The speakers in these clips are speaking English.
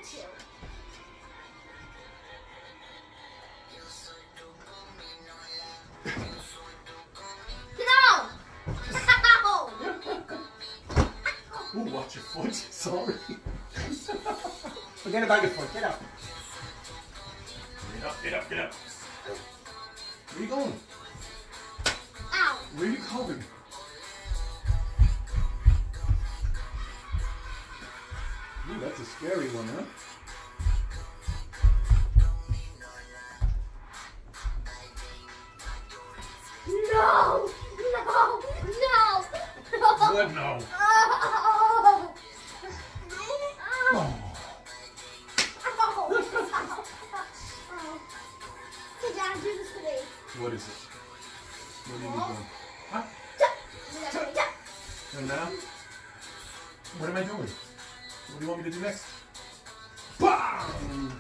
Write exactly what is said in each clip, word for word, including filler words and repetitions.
too. No! Ow! Ooh, watch your foot. Sorry. Forget about your foot. Get up. Get up, get up, get up. Where are you going? Ow! Where are you going? Ooh, that's a scary one, huh? No! No! No! No! What? No. Oh! Oh. Oh! Oh! Hey, Dad, do this to me. What is it? What are you doing? Huh? And now? What am I doing? What do you want me to do next? Bam!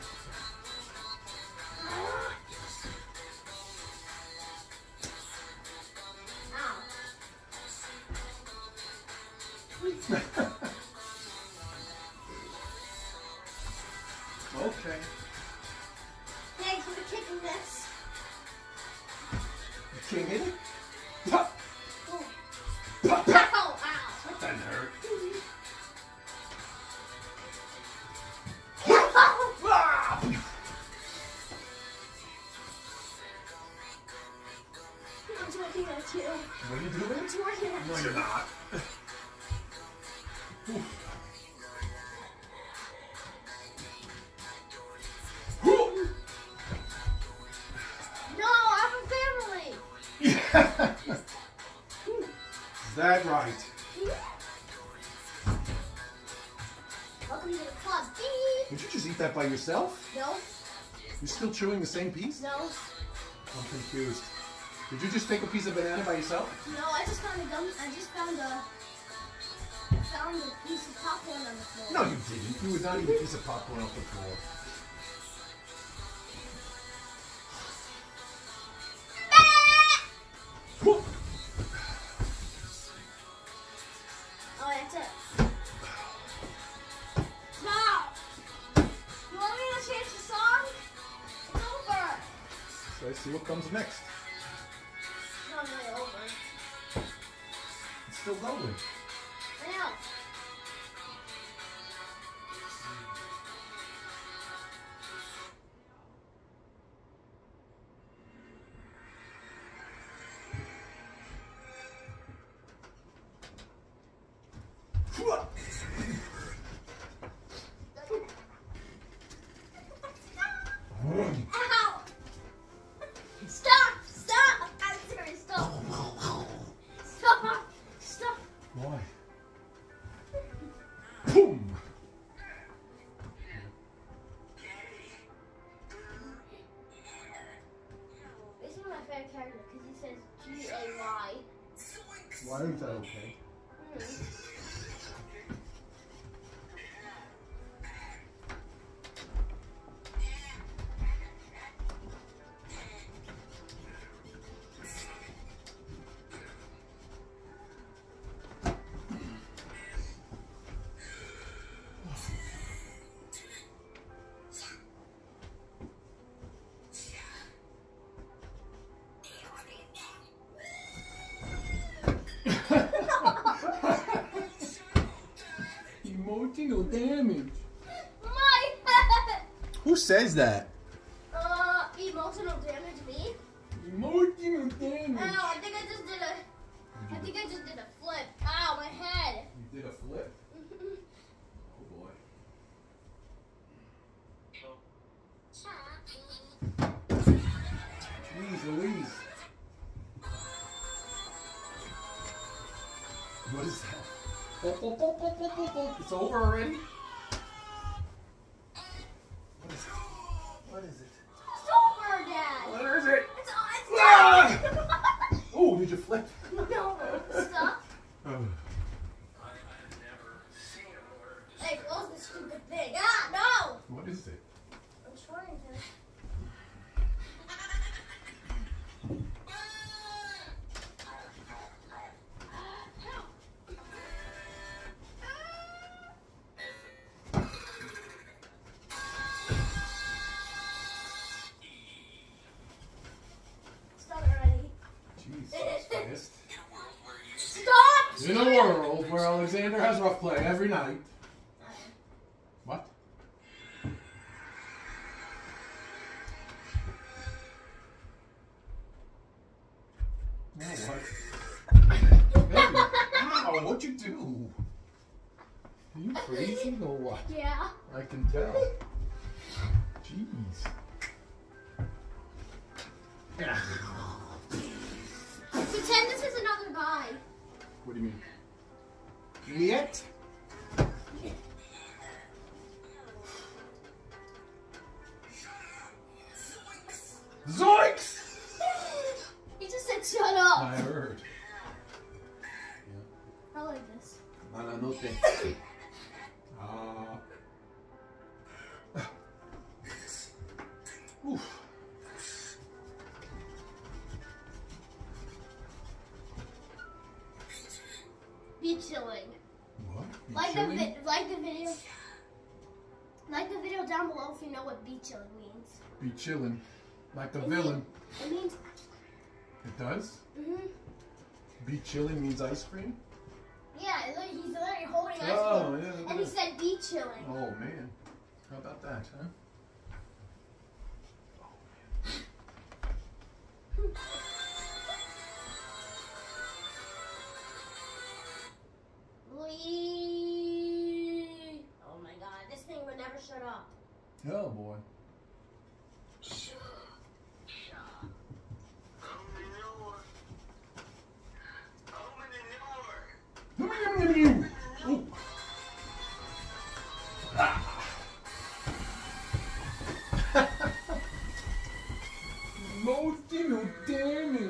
Okay. Thanks for kicking this. You can't hit it? Pop! Oh. Pop! Pop! Ow! Ow! That doesn't hurt. Ah! I'm twerking at you. What are you doing? I'm twerking at you. No, you're not. Oof. No, I have a family. Yeah. Is that right? Welcome to the club, beep. Did you just eat that by yourself? No, You're still chewing the same piece? no, I'm confused. Did you just take a piece of banana by yourself? no. I just found a gum. I just found a found a piece of popcorn on the floor. No, you didn't. You would not eat a piece of popcorn off the floor. Whoa. Oh, that's it. Stop! You want me to change the song? It's over. So let's see what comes next. It's not really over. It's still going. I know. Ow! Stop! Stop! I'm serious. Stop! Stop! Stop! Why? Boom! This is my favorite character because he says G A Y. Why is that okay? Hmm. Emotional damage. My head! Who says that? Uh, emotional damage me? Emotional damage. Ow, I think I just did a, I think I just did a flip. Ow, my head. You did a flip? Oh boy. Jeez Louise. What is that? Oh, oh, oh, oh, oh, oh, oh. It's over already? What is it? What is it? It's over, Dad. What is it? It's, it's Ah! done. Oh, did you flip? No, stop. Oh. Hey, close this stupid thing. Ah, no. What is it? I'm trying to. In a world where Alexander has rough play every night. What? No, what? Baby, ow, what'd you do? Are you crazy or what? Yeah. I can tell. Jeez. Yeah. Pretend this is another guy. What do you mean? Yet? Zoinks! He just said shut up. I heard. I like this. Mala note. Ah. Oof. Be chilling. What? Be Like chilling? the vi like the video. Like the video down below if you know what be chilling means. Be chilling. Like the It villain. mean- It means. It does? Mhm. Be chilling means ice cream? Yeah, it's like he's literally holding ice Oh, cream, yeah, look and at he that. said be chilling. Oh, man. How about that, huh? Wee. Oh my god, this thing would never shut up. Oh, boy. Ooh. Emotional damage.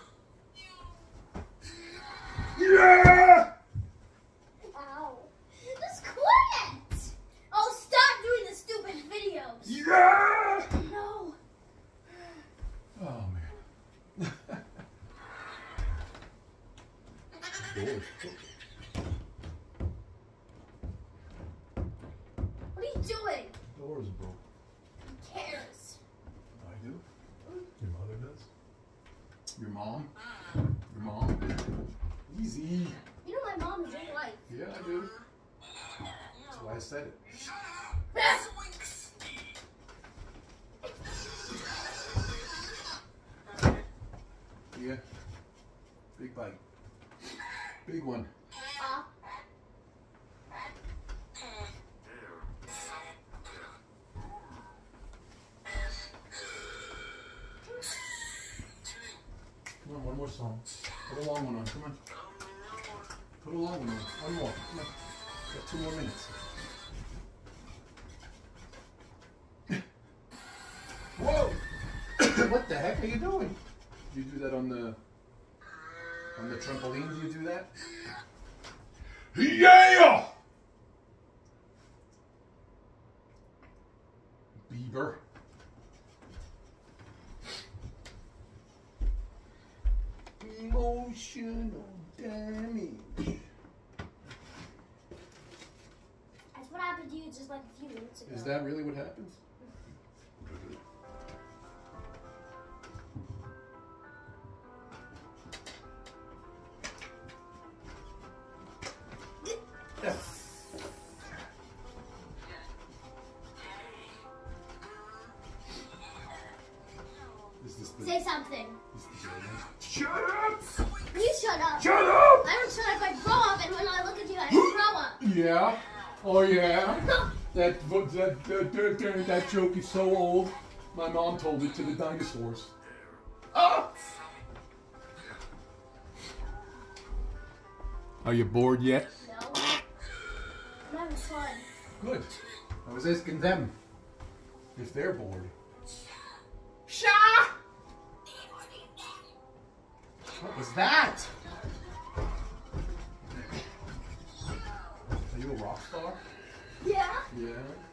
Yeah! Ow. Just quit! Oh, stop doing the stupid videos. Yeah! No. Oh, man. Door's crooked. What are you doing? Door's broke. Who cares? I do. Your mother does. Your mom. Your mom. Easy. You know my mom is in life. Yeah, I do. That's why I said it. Yeah. Big bite. Big one. Uh, Come on, one more song. Put a long one on. Come on. Put a long one on. One more. Come on. Got two more minutes. Whoa! What the heck are you doing? Do you do that on the on the trampoline? Do you do that? Yeah! Bieber. Emotional damage. that's what happened to you just like a few minutes ago. Is that really what happens? Is this the, Say something. is this the Shut up! You shut up. Shut up! I don't shut up. I grow up, and when I look at you, I grow up. Yeah. Oh yeah. That that that, that that that joke is so old. My mom told it to the dinosaurs. Ah! Are you bored yet? No. I'm having fun. Good. I was asking them if they're bored. Sha! What was that? Are you a rock star? Yeah. Yeah.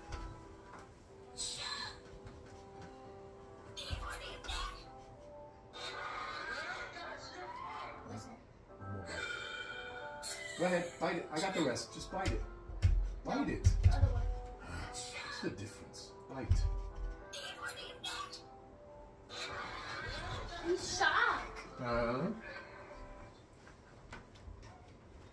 Go ahead, bite it. I got the rest. Just bite it. Bite it. Other one. What's the difference? Bite. I'm shocked. Uh,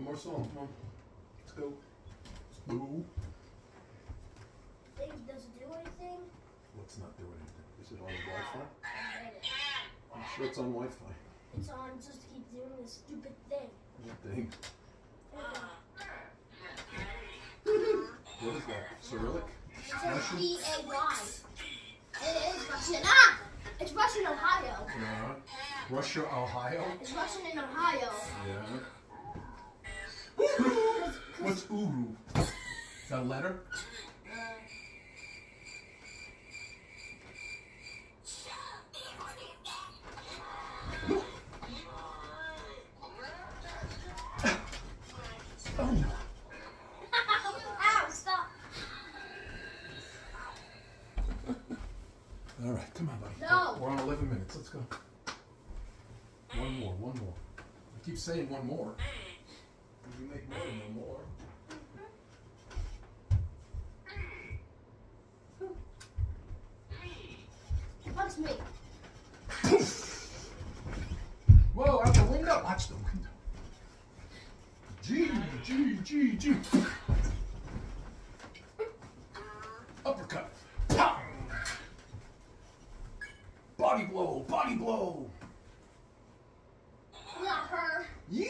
more song. Come on. Let's go. Let's go. Does it do anything? Let's not do anything. Is it on Wi-Fi? I'm sure it's on Wi-Fi. It's on just to keep doing this stupid thing. What thing? What is that? Cyrillic? It says P A Y. It is Russian. Ah! It's Russian Ohio. Yeah. Russia, Ohio? It's Russian in Ohio. Yeah. Uru! What's Uru? Is that a letter? Oh. Ow, stop. All right, come on, buddy. No. We're on eleven minutes. Let's go. One more, one more. I keep saying one more. We make more than one more. Punch me. Whoa, out the window. Watch the window. G, G, G, G. Uppercut. Pow. Body blow, body blow. Not her. Yee.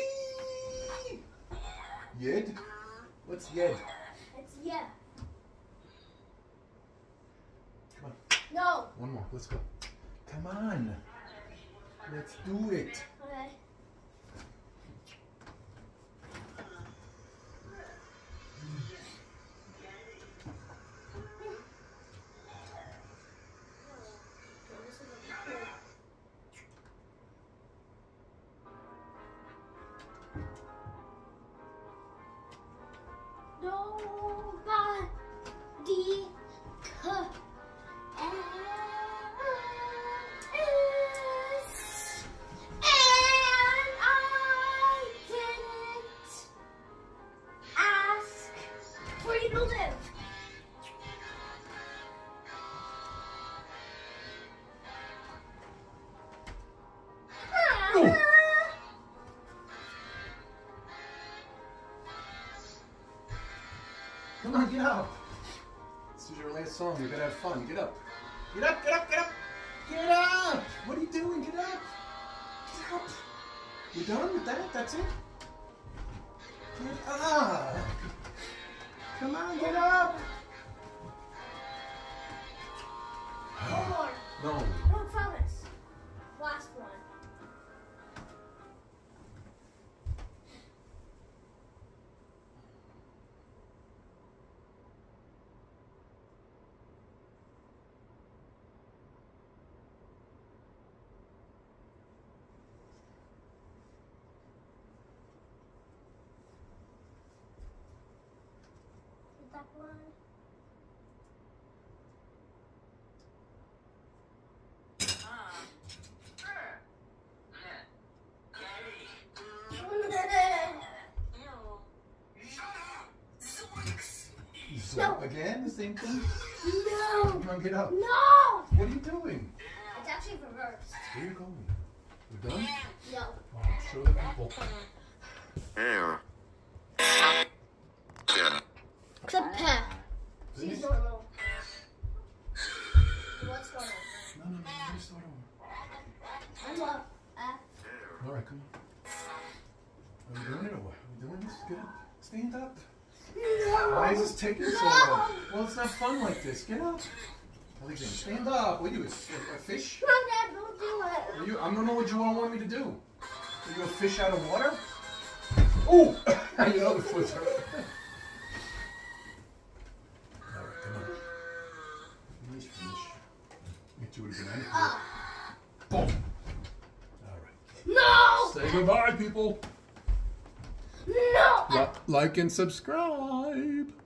Yed? What's Yed? It's yeah. Come on. No. One more. Let's go. Come on. Let's do it. Okay. Nobody could else, and I didn't ask for you to live. Oh. Come on, get up. This is your last song. You're gonna have fun. Get up. Get up, get up, get up. Get up. What are you doing? Get up. Get up. You done with that? That's it? Get up. Come on, get up. One more. No. No, promise. Last one. That one. So, again, the same thing? No. Come on, get up. No. What are you doing? It's actually reversed. Where are you going? We're done? No. Oh, show the people. Except Pep. Please? She's normal. What's going on? No, no, no, let me start over. I'm up. Uh, All right, come on. Are we doing it or what? Are we doing this? Get up. Stand up. no. Why is this taking so long? Well, it's not fun like this. Get up. Alexander, stand up. What are you, a, a fish? Come on, Dad, don't do it. Are you, I don't know what you all want me to do. Are you a fish out of water? Oh! Your other foot's hurt. All right, come on. Nice finish. Get you with a banana. Uh, Boom. All right. no. Say goodbye, people. No. Li- like and subscribe.